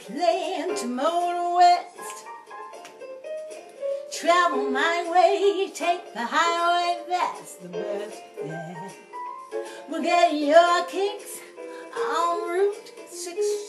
plan to motor west. Travel my way, take the highway, that's the best, yeah. We'll get your kicks on Route 66.